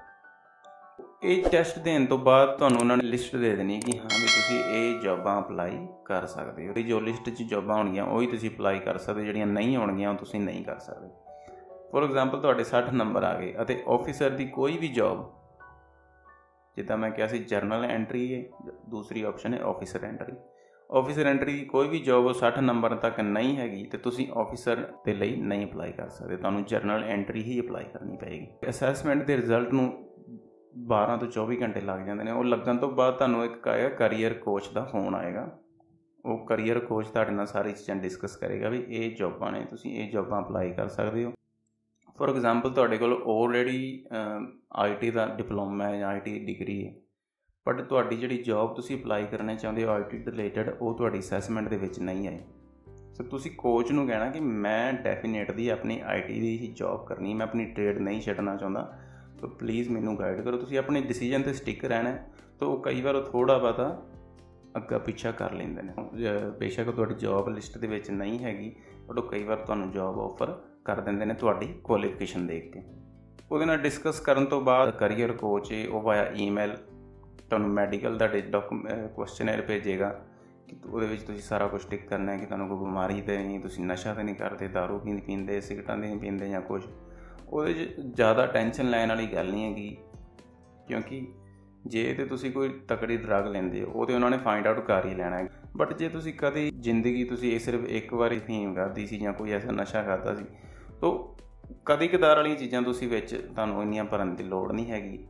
[SPEAKER 1] ਇਹ ਟੈਸਟ ਦੇਣ ਤੋਂ ਬਾਅਦ ਤੁਹਾਨੂੰ ਉਹਨਾਂ ਨੇ ਲਿਸਟ ਦੇ ਦੇਣੀ ਕਿ ਹਾਂ ਵੀ ਤੁਸੀਂ ਇਹ ਜੋਬਾਂ ਅਪਲਾਈ ਕਰ ਸਕਦੇ ਹੋ। ਜੋ ਲਿਸਟ 'ਚ ਜੋਬਾਂ ਹੋਣਗੀਆਂ ਉਹੀ ਤੁਸੀਂ ਅਪਲਾਈ ਕਰ ਸਕਦੇ, ਜਿਹੜੀਆਂ ਨਹੀਂ ਹੋਣਗੀਆਂ ਉਹ ਤੁਸੀਂ ਨਹੀਂ ਕਰ ਸਕਦੇ। ਫੋਰ ਐਗਜ਼ਾਮਪਲ, ਤੁਹਾਡੇ ਸੱਠ ਨੰਬਰ ਆ ਗਏ ਅਤੇ ਆਫਿਸਰ ਦੀ ਕੋਈ ਵੀ ਜੋਬ, ਜਿੱਦਾਂ ਮੈਂ ਕਿਹਾ ਸੀ ਜਰਨਲ ਐਂਟਰੀ ਹੈ, ਦੂਸਰੀ ਆਪਸ਼ਨ ਹੈ ਆਫਿਸਰ ਐਂਟਰੀ। ਆਫਿਸਰ ਐਂਟਰੀ ਦੀ ਕੋਈ ਵੀ ਜੋਬ ਸੱਠ ਨੰਬਰ ਤੱਕ ਨਹੀਂ ਹੈਗੀ ਅਤੇ ਤੁਸੀਂ ਆਫਿਸਰ ਦੇ ਲਈ ਨਹੀਂ ਅਪਲਾਈ ਕਰ ਸਕਦੇ, ਤੁਹਾਨੂੰ ਜਰਨਲ ਐਂਟਰੀ ਹੀ ਅਪਲਾਈ ਕਰਨੀ ਪਏਗੀ। ਅਸੈਸਮੈਂਟ ਦੇ ਰਿਜ਼ਲਟ ਨੂੰ ਬਾਰਾਂ ਤੋਂ ਚੌਵੀ ਘੰਟੇ ਲੱਗ ਜਾਂਦੇ ਨੇ। ਉਹ ਲੱਗਣ ਤੋਂ ਬਾਅਦ ਤੁਹਾਨੂੰ ਇੱਕ ਆਏਗਾ ਕਰੀਅਰ ਕੋਚ ਦਾ ਫੋਨ ਆਏਗਾ। ਉਹ ਕਰੀਅਰ ਕੋਚ ਤੁਹਾਡੇ ਨਾਲ ਸਾਰੀ ਚੀਜ਼ਾਂ ਡਿਸਕਸ ਕਰੇਗਾ ਵੀ ਇਹ ਜੋਬਾਂ ਨੇ, ਤੁਸੀਂ ਇਹ ਜੋਬਾਂ ਅਪਲਾਈ ਕਰ ਸਕਦੇ ਹੋ। ਫੋਰ ਐਗਜ਼ਾਮਪਲ, ਤੁਹਾਡੇ ਕੋਲ ਆਲਰੇਡੀ ਆਈ ਟੀ ਦਾ ਡਿਪਲੋਮਾ ਹੈ ਜਾਂ ਆਈ ਟੀ ਡਿਗਰੀ ਹੈ, ਬਟ ਤੁਹਾਡੀ ਜਿਹੜੀ ਜੋਬ ਤੁਸੀਂ ਅਪਲਾਈ ਕਰਨਾ ਚਾਹੁੰਦੇ ਹੋ ਆਈ ਟੀ ਰਿਲੇਟਡ, ਉਹ ਤੁਹਾਡੀ ਅਸੈਸਮੈਂਟ ਦੇ ਵਿੱਚ ਨਹੀਂ ਆਈ। ਸੋ ਤੁਸੀਂ ਕੋਚ ਨੂੰ ਕਹਿਣਾ ਕਿ ਮੈਂ ਡੈਫੀਨੇਟਲੀ ਆਪਣੀ I T the he job ਕਰਨੀ, ਮੈਂ ਆਪਣੀ ਟ੍ਰੇਡ ਨਹੀਂ ਛੱਡਣਾ ਚਾਹੁੰਦਾ, ਸੋ ਪਲੀਜ਼ ਮੈਨੂੰ ਗਾਈਡ ਕਰੋ। ਤੁਸੀਂ ਆਪਣੇ ਡਿਸੀਜਨ 'ਤੇ ਸਟਿਕ ਰਹਿਣਾ। ਤਾਂ ਉਹ ਕਈ ਵਾਰ ਉਹ ਥੋੜ੍ਹਾ ਬਹੁਤਾ ਅੱਗਾ ਪਿੱਛਾ ਕਰ ਲੈਂਦੇ ਨੇ। ਬੇਸ਼ੱਕ ਤੁਹਾਡੀ ਜੋਬ ਲਿਸਟ ਦੇ ਵਿੱਚ ਨਹੀਂ ਹੈਗੀ, ਬਟ ਉਹ ਕਈ ਵਾਰ ਤੁਹਾਨੂੰ ਜੋਬ ਆਫਰ ਕਰ ਦਿੰਦੇ ਨੇ ਤੁਹਾਡੀ ਕੁਆਲੀਫਿਕੇਸ਼ਨ ਦੇਖ ਕੇ। ਉਹਦੇ ਨਾਲ ਡਿਸਕਸ ਕਰਨ ਤੋਂ ਬਾਅਦ ਕਰੀਅਰ ਕੋਚ ਹੈ ਉਹ ਵਾਇਆ ਈਮੇਲ ਤੁਹਾਨੂੰ ਮੈਡੀਕਲ ਦਾ ਡਾਕੂ ਕੁਐਸਚਨੇਅਰ ਭੇਜੇਗਾ ਕਿ ਉਹਦੇ ਵਿੱਚ ਤੁਸੀਂ ਸਾਰਾ ਕੁਛ ਟਿਕ ਕਰਨਾ ਹੈ ਕਿ ਤੁਹਾਨੂੰ ਕੋਈ ਬਿਮਾਰੀ ਤਾਂ ਨਹੀਂ, ਤੁਸੀਂ ਨਸ਼ਾ ਤਾਂ ਨਹੀਂ ਕਰਦੇ, ਦਾਰੂ ਵੀ ਨਹੀਂ ਪੀਂਦੇ, ਸਿਗਰਟਾਂ ਨਹੀਂ ਪੀਂਦੇ ਜਾਂ ਕੁਛ। ਉਹਦੇ 'ਚ ਜ਼ਿਆਦਾ ਟੈਨਸ਼ਨ ਲੈਣ ਵਾਲੀ ਗੱਲ ਨਹੀਂ ਹੈਗੀ, ਕਿਉਂਕਿ ਜੇ ਤਾਂ ਤੁਸੀਂ ਕੋਈ ਤਕੜੀ ਡਰੱਗ ਲੈਂਦੇ ਹੋ ਉਹ ਤਾਂ ਉਹਨਾਂ ਨੇ ਫਾਈਂਡ ਆਊਟ ਕਰ ਹੀ ਲੈਣਾ ਹੈ। ਬਟ ਜੇ ਤੁਸੀਂ ਕਦੇ ਜ਼ਿੰਦਗੀ ਤੁਸੀਂ ਇਹ ਸਿਰਫ ਇੱਕ ਵਾਰੀ ਫੀਮ ਕਰਦੀ ਸੀ ਜਾਂ ਕੋਈ ਐਸਾ ਨਸ਼ਾ ਕਰਦਾ ਸੀ, ਤਾਂ ਕਦੀ ਕਦਾਰ ਵਾਲੀਆਂ ਚੀਜ਼ਾਂ ਤੁਸੀਂ ਵਿੱਚ ਤੁਹਾਨੂੰ ਇੰਨੀਆਂ ਭਰਨ ਦੀ ਲੋੜ ਨਹੀਂ ਹੈਗੀ।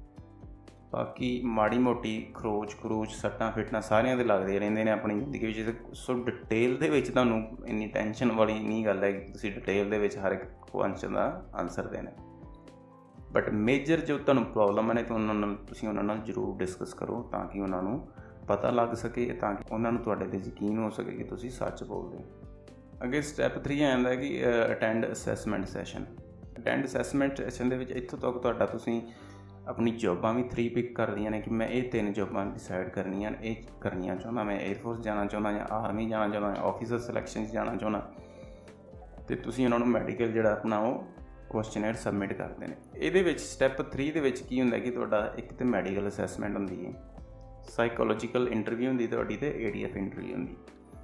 [SPEAKER 1] ਬਾਕੀ ਮਾੜੀ ਮੋਟੀ ਖਰੋਚ ਖਰੂਚ ਸੱਟਾਂ ਫਿੱਟਾਂ ਸਾਰਿਆਂ ਦੇ ਲੱਗਦੇ ਰਹਿੰਦੇ ਨੇ ਆਪਣੀ ਜ਼ਿੰਦਗੀ ਵਿੱਚ। ਸੋ ਡਿਟੇਲ ਦੇ ਵਿੱਚ ਤੁਹਾਨੂੰ ਇੰਨੀ ਟੈਨਸ਼ਨ ਵਾਲੀ ਨਹੀਂ ਗੱਲ ਹੈ ਕਿ ਤੁਸੀਂ ਡਿਟੇਲ ਦੇ ਵਿੱਚ ਹਰ ਇੱਕ ਕੁਐਸਚਨ ਦਾ ਆਨਸਰ ਦੇਣਾ। ਬਟ ਮੇਜਰ ਜੋ ਤੁਹਾਨੂੰ ਪ੍ਰੋਬਲਮ ਹੈ ਤਾਂ ਉਹਨਾਂ ਨਾਲ ਤੁਸੀਂ ਉਹਨਾਂ ਨਾਲ ਜ਼ਰੂਰ ਡਿਸਕਸ ਕਰੋ ਤਾਂ ਕਿ ਉਹਨਾਂ ਨੂੰ ਪਤਾ ਲੱਗ ਸਕੇ, ਤਾਂ ਕਿ ਉਹਨਾਂ ਨੂੰ ਤੁਹਾਡੇ 'ਤੇ ਯਕੀਨ ਹੋ ਸਕੇ ਕਿ ਤੁਸੀਂ ਸੱਚ ਬੋਲਦੇ ਹੋ। ਅੱਗੇ ਸਟੈਪ ਥ੍ਰੀ ਆਉਂਦਾ ਹੈ ਕਿ attend assessment session. Attend assessment session ਦੇ ਵਿੱਚ ਇੱਥੋਂ ਤੱਕ ਤੁਹਾਡਾ ਤੁਸੀਂ ਆਪਣੀ ਜੋਬਾਂ ਵੀ ਥ੍ਰੀ ਪਿਕ ਕਰਦੀਆਂ ਨੇ ਕਿ ਮੈਂ ਇਹ ਤਿੰਨ ਜੋਬਾਂ ਡਿਸਾਈਡ ਕਰਨੀਆਂ, ਇਹ ਕਰਨੀਆਂ ਚਾਹੁੰਦਾ, ਮੈਂ ਏਅਰਫੋਰਸ ਜਾਣਾ ਚਾਹੁੰਦਾ ਜਾਂ ਆਰਮੀ ਜਾਣਾ ਚਾਹੁੰਦਾ, ਆਫਿਸਰ ਸਿਲੈਕਸ਼ਨ 'ਚ ਜਾਣਾ ਚਾਹੁੰਦਾ। ਅਤੇ ਤੁਸੀਂ ਉਹਨਾਂ ਨੂੰ ਮੈਡੀਕਲ ਜਿਹੜਾ ਆਪਣਾ ਉਹ ਕੁਐਸਚਨੇਅਰ ਸਬਮਿਟ ਕਰਦੇ ਨੇ। ਇਹਦੇ ਵਿੱਚ ਸਟੈਪ ਥ੍ਰੀ ਦੇ ਵਿੱਚ ਕੀ ਹੁੰਦਾ ਕਿ ਤੁਹਾਡਾ ਇੱਕ ਤਾਂ ਮੈਡੀਕਲ ਅਸੈਸਮੈਂਟ ਹੁੰਦੀ ਹੈ, ਸਾਈਕੋਲੋਜੀਕਲ ਇੰਟਰਵਿਊ ਹੁੰਦੀ ਤੁਹਾਡੀ, ਅਤੇ ਏ ਡੀ ਐਫ ਇੰਟਰਵਿਊ ਹੁੰਦੀ।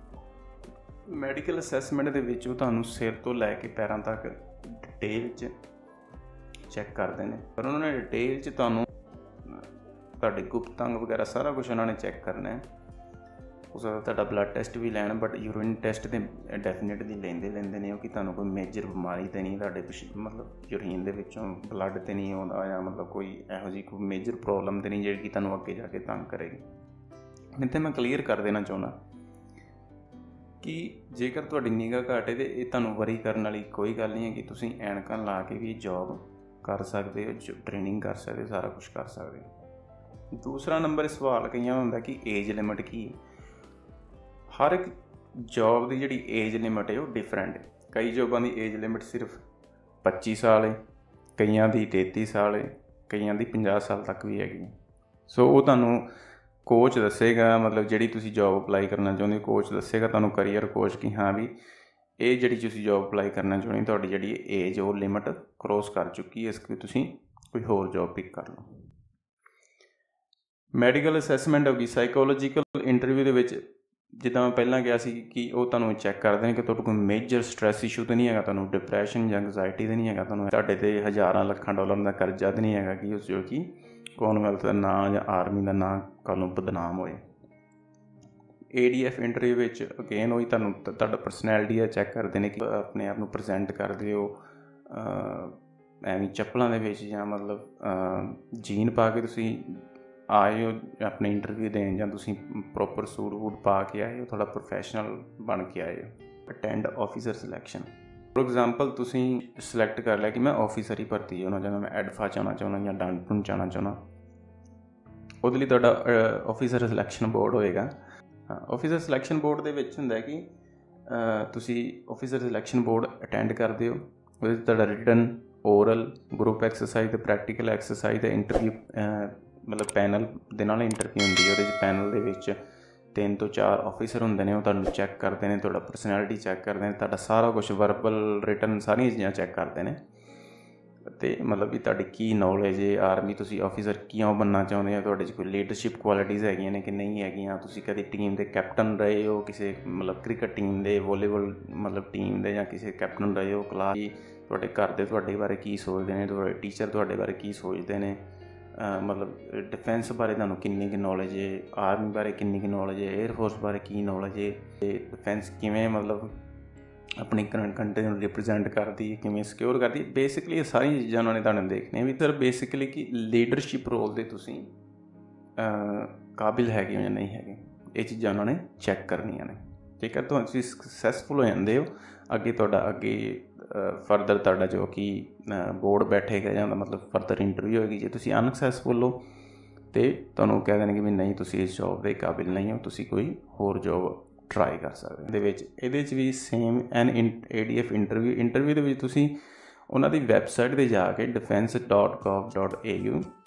[SPEAKER 1] ਮੈਡੀਕਲ ਅਸੈਸਮੈਂਟ ਦੇ ਵਿੱਚ ਉਹ ਤੁਹਾਨੂੰ ਸਿਰ ਤੋਂ ਲੈ ਕੇ ਪੈਰਾਂ ਤੱਕ ਡਿਟੇਲ 'ਚ ਚੈੱਕ ਕਰਦੇ ਨੇ, ਪਰ ਉਹਨਾਂ ਨੇ ਡਿਟੇਲ 'ਚ ਤੁਹਾਨੂੰ ਤੁਹਾਡੇ ਗੁਪਤ ਅੰਗ ਵਗੈਰਾ ਸਾਰਾ ਕੁਛ ਉਹਨਾਂ ਨੇ ਚੈੱਕ ਕਰਨਾ ਹੈ। ਹੋ ਸਕਦਾ ਤੁਹਾਡਾ ਬਲੱਡ ਟੈਸਟ ਵੀ ਲੈਣ, ਬਟ ਯੂਰਿਨ ਟੈਸਟ ਤਾਂ ਡੈਫੀਨੇਟਲੀ ਲੈਂਦੇ ਲੈਂਦੇ ਨੇ ਉਹ, ਕਿ ਤੁਹਾਨੂੰ ਕੋਈ ਮੇਜਰ ਬਿਮਾਰੀ ਤਾਂ ਨਹੀਂ ਤੁਹਾਡੇ ਪਿੱਛੇ, ਮਤਲਬ ਯੂਰੀਨ ਦੇ ਵਿੱਚੋਂ ਬਲੱਡ ਤਾਂ ਨਹੀਂ ਆਉਂਦਾ ਜਾਂ ਮਤਲਬ ਕੋਈ ਇਹੋ ਜਿਹੀ ਕੋਈ ਮੇਜਰ ਪ੍ਰੋਬਲਮ ਤਾਂ ਨਹੀਂ ਜਿਹੜੀ ਕਿ ਤੁਹਾਨੂੰ ਅੱਗੇ ਜਾ ਕੇ ਤੰਗ ਕਰੇਗੀ। ਇੱਥੇ ਮੈਂ ਕਲੀਅਰ ਕਰ ਦੇਣਾ ਚਾਹੁੰਦਾ ਕਿ ਜੇਕਰ ਤੁਹਾਡੀ ਨਿਗਾਹ ਘੱਟ ਹੈ ਤਾਂ ਇਹ ਤੁਹਾਨੂੰ ਵਰੀ ਕਰਨ ਵਾਲੀ ਕੋਈ ਗੱਲ ਨਹੀਂ ਹੈ ਕਿ ਤੁਸੀਂ ਐਨਕਾਂ ਲਾ ਕੇ ਵੀ ਜੋਬ ਕਰ ਸਕਦੇ ਹੋ, ਟ੍ਰੇਨਿੰਗ ਕਰ ਸਕਦੇ ਹੋ, ਸਾਰਾ ਕੁਛ ਕਰ ਸਕਦੇ ਹੋ। ਦੂਸਰਾ ਨੰਬਰ ਸਵਾਲ ਕਈਆਂ ਹੁੰਦਾ ਕਿ ਏਜ ਲਿਮਿਟ ਕੀ ਹੈ। ਹਰ ਇੱਕ ਜੋਬ ਦੀ ਜਿਹੜੀ ਏਜ ਲਿਮਿਟ ਹੈ ਉਹ ਡਿਫਰੈਂਟ ਹੈ। ਕਈ ਜੋਬਾਂ ਦੀ ਏਜ ਲਿਮਿਟ ਸਿਰਫ ਪੱਚੀ ਸਾਲ ਹੈ, ਕਈਆਂ ਦੀ ਤੇਤੀ ਸਾਲ ਹੈ, ਕਈਆਂ ਦੀ ਪੰਜਾਹ ਸਾਲ ਤੱਕ ਵੀ ਹੈਗੀ। ਸੋ ਉਹ ਤੁਹਾਨੂੰ ਕੋਚ ਦੱਸੇਗਾ, ਮਤਲਬ ਜਿਹੜੀ ਤੁਸੀਂ ਜੋਬ ਅਪਲਾਈ ਕਰਨਾ ਚਾਹੁੰਦੇ ਹੋ ਕੋਚ ਦੱਸੇਗਾ ਤੁਹਾਨੂੰ, ਕਰੀਅਰ ਕੋਚ, ਕਿ ਹਾਂ ਵੀ ਇਹ ਜਿਹੜੀ ਤੁਸੀਂ ਜੋਬ ਅਪਲਾਈ ਕਰਨਾ ਚਾਹੁੰਦੇ ਤੁਹਾਡੀ ਜਿਹੜੀ ਏਜ ਉਹ ਲਿਮਿਟ ਕਰੋਸ ਕਰ ਚੁੱਕੀ ਹੈ, ਇਸ ਕਰਕੇ ਤੁਸੀਂ ਕੋਈ ਹੋਰ ਜੋਬ ਪਿਕ ਕਰ ਲਓ। ਮੈਡੀਕਲ ਅਸੈਸਮੈਂਟ ਹੋ ਗਈ। ਸਾਈਕੋਲੋਜੀਕਲ ਇੰਟਰਵਿਊ ਦੇ ਵਿੱਚ ਜਿੱਦਾਂ ਮੈਂ ਪਹਿਲਾਂ ਕਿਹਾ ਸੀ ਕਿ ਉਹ ਤੁਹਾਨੂੰ ਚੈੱਕ ਕਰਦੇ ਨੇ ਕਿ ਤੁਹਾਡੇ ਕੋਈ ਮੇਜਰ ਸਟ੍ਰੈਸ ਇਸ਼ੂ ਤਾਂ ਨਹੀਂ ਹੈਗਾ, ਤੁਹਾਨੂੰ ਡਿਪਰੈਸ਼ਨ ਜਾਂ ਐਂਗਜ਼ਾਇਟੀ ਤਾਂ ਨਹੀਂ ਹੈਗਾ, ਤੁਹਾਨੂੰ ਤੁਹਾਡੇ 'ਤੇ ਹਜ਼ਾਰਾਂ ਲੱਖਾਂ ਡਾਲਰ ਦਾ ਕਰਜ਼ਾ ਤਾਂ ਨਹੀਂ ਹੈਗਾ ਕਿ ਉਸ ਜੋ ਕਿ ਕਾਮਨਵੈਲਥ ਦਾ ਨਾਂ ਜਾਂ ਆਰਮੀ ਦਾ ਨਾਂ ਕੱਲ੍ਹ ਨੂੰ ਬਦਨਾਮ ਹੋਏ। ਏ ਡੀ ਐਫ ਇੰਟਰਵਿਊ ਵਿੱਚ ਅਗੇਨ ਉਹੀ ਤੁਹਾਨੂੰ ਤੁਹਾਡਾ ਪਰਸਨੈਲਿਟੀ ਆ ਚੈੱਕ ਕਰਦੇ ਨੇ ਕਿ ਆਪਣੇ ਆਪ ਨੂੰ ਪ੍ਰਜੈਂਟ ਕਰਦੇ ਹੋ ਐਵੇਂ ਚੱਪਲਾਂ ਦੇ ਵਿੱਚ ਜਾਂ ਮਤਲਬ ਜੀਨ ਪਾ ਕੇ ਤੁਸੀਂ ਆਏ ਹੋ ਆਪਣੇ ਇੰਟਰਵਿਊ ਦੇਣ, ਜਾਂ ਤੁਸੀਂ ਪ੍ਰੋਪਰ ਸੂਟ ਵੂਟ ਪਾ ਕੇ ਆਏ ਹੋ, ਥੋੜ੍ਹਾ ਪ੍ਰੋਫੈਸ਼ਨਲ ਬਣ ਕੇ ਆਏ ਹੋ। Attend officer selection. For example ਤੁਸੀਂ ਸਿਲੈਕਟ ਕਰ ਲਿਆ ਕਿ ਮੈਂ ਆਫਿਸਰ ਹੀ ਭਰਤੀ ਹੋਣਾ ਚਾਹੁੰਦਾ, ਮੈਂ ਐਡਫਾ ਚਾਹੁੰਦਾ ਚਾਹੁੰਦਾ ਜਾਂ ਡਾਂਟਨ ਚਾਹੁੰਦਾ ਚਾਹੁੰਦਾ, ਉਹਦੇ ਲਈ ਤੁਹਾਡਾ ਆਫਿਸਰ ਸਿਲੈਕਸ਼ਨ ਬੋਰਡ ਹੋਏਗਾ। ਆਫਿਸਰ ਸਿਲੈਕਸ਼ਨ ਬੋਰਡ ਦੇ ਵਿੱਚ ਹੁੰਦਾ ਕਿ ਤੁਸੀਂ ਆਫਿਸਰ ਸਿਲੈਕਸ਼ਨ ਬੋਰਡ ਅਟੈਂਡ ਕਰਦੇ ਹੋ, ਉਹਦੇ 'ਚ ਤੁਹਾਡਾ ਰਿਟਨ, ਓਰਲ, ਗਰੁੱਪ ਐਕਸਰਸਾਈਜ਼ ਅਤੇ ਪ੍ਰੈਕਟੀਕਲ ਐਕਸਰਸਾਈਜ਼ ਦਾ ਇੰਟਰਵਿਊ, ਮਤਲਬ ਪੈਨਲ ਦੇ ਨਾਲ ਇੰਟਰਵਿਊ ਹੁੰਦੀ ਹੈ। ਉਹਦੇ 'ਚ ਪੈਨਲ ਦੇ ਵਿੱਚ ਤਿੰਨ ਤੋਂ ਚਾਰ ਆਫਿਸਰ ਹੁੰਦੇ ਨੇ, ਉਹ ਤੁਹਾਨੂੰ ਚੈੱਕ ਕਰਦੇ ਨੇ, ਤੁਹਾਡਾ ਪਰਸਨੈਲਿਟੀ ਚੈੱਕ ਕਰਦੇ ਨੇ, ਤੁਹਾਡਾ ਸਾਰਾ ਕੁਛ ਵਰਬਲ, ਰਿਟਨ ਸਾਰੀਆਂ ਚੀਜ਼ਾਂ ਚੈੱਕ ਕਰਦੇ ਨੇ, ਅਤੇ ਮਤਲਬ ਵੀ ਤੁਹਾਡੀ ਕੀ ਨੌਲੇਜ ਹੈ ਆਰਮੀ, ਤੁਸੀਂ ਆਫਿਸਰ ਕਿਉਂ ਬਣਨਾ ਚਾਹੁੰਦੇ ਹੋ, ਤੁਹਾਡੇ 'ਚ ਕੋਈ ਲੀਡਰਸ਼ਿਪ ਕੁਆਲਿਟੀਜ਼ ਹੈਗੀਆਂ ਨੇ ਕਿ ਨਹੀਂ ਹੈਗੀਆਂ, ਤੁਸੀਂ ਕਦੇ ਟੀਮ ਦੇ ਕੈਪਟਨ ਰਹੇ ਹੋ, ਕਿਸੇ ਮਤਲਬ ਕ੍ਰਿਕਟ ਟੀਮ ਦੇ, ਵੋਲੀਬਾਲ ਮਤਲਬ ਟੀਮ ਦੇ, ਜਾਂ ਕਿਸੇ ਕੈਪਟਨ ਰਹੇ ਹੋ ਕਲਾਸ, ਤੁਹਾਡੇ ਘਰ ਦੇ ਤੁਹਾਡੇ ਬਾਰੇ ਕੀ ਸੋਚਦੇ ਨੇ, ਤੁਹਾਡੇ ਟੀਚਰ ਤੁਹਾਡੇ ਬਾਰੇ ਕੀ ਸੋਚਦੇ ਨੇ, ਮਤਲਬ ਡਿਫੈਂਸ ਬਾਰੇ ਤੁਹਾਨੂੰ ਕਿੰਨੀ ਕੁ ਨੌਲੇਜ ਹੈ, ਆਰਮੀ ਬਾਰੇ ਕਿੰਨੀ ਕੁ ਨੌਲੇਜ ਹੈ, ਏਅਰਫੋਰਸ ਬਾਰੇ ਕੀ ਨੌਲੇਜ ਹੈ, ਅਤੇ ਡਿਫੈਂਸ ਕਿਵੇਂ ਮਤਲਬ ਆਪਣੀ ਕੰਟਰੀ ਨੂੰ ਰਿਪਰੈਜ਼ੈਂਟ ਕਰਦੀ, ਕਿਵੇਂ ਸਿਕਿਉਰ ਕਰਦੀ। ਬੇਸਿਕਲੀ ਇਹ ਸਾਰੀਆਂ ਚੀਜ਼ਾਂ ਉਹਨਾਂ ਨੇ ਤੁਹਾਨੂੰ ਦੇਖਣੀਆਂ ਵੀ ਸਰ ਬੇਸਿਕਲੀ ਕਿ ਲੀਡਰਸ਼ਿਪ ਰੋਲ ਦੇ ਤੁਸੀਂ ਕਾਬਿਲ ਹੈਗੇ ਹੋ ਜਾਂ ਨਹੀਂ ਹੈਗੇ, ਇਹ ਚੀਜ਼ਾਂ ਉਹਨਾਂ ਨੇ ਚੈੱਕ ਕਰਨੀਆਂ ਨੇ। ਜੇਕਰ ਤੁਸੀਂ ਸਕਸੈਸਫੁਲ ਹੋ ਜਾਂਦੇ ਹੋ, ਅੱਗੇ ਤੁਹਾਡਾ ਅੱਗੇ ਫਰਦਰ ਤੁਹਾਡਾ ਜੋ ਕਿ ਬੋਰਡ ਬੈਠੇਗਾ ਜਾਂ ਮਤਲਬ ਫਰਦਰ ਇੰਟਰਵਿਊ ਹੋਏਗੀ। ਜੇ ਤੁਸੀਂ ਅਨਸਕਸੈਸਫੁਲ ਹੋ ਅਤੇ ਤੁਹਾਨੂੰ ਕਹਿ ਦੇਣਗੇ ਵੀ ਨਹੀਂ ਤੁਸੀਂ ਇਸ ਜੋਬ ਦੇ ਕਾਬਿਲ ਨਹੀਂ ਹੋ, ਤੁਸੀਂ ਕੋਈ ਹੋਰ ਜੋਬ ਟਰਾਈ ਕਰ ਸਕਦੇ। ਇਹਦੇ ਵਿੱਚ ਇਹਦੇ 'ਚ ਵੀ same N A D F interview interview ਦੇ ਵਿੱਚ ਤੁਸੀਂ ਉਹਨਾਂ ਦੀ ਵੈਬਸਾਈਟ 'ਤੇ ਜਾ ਕੇ defence dot gov dot A U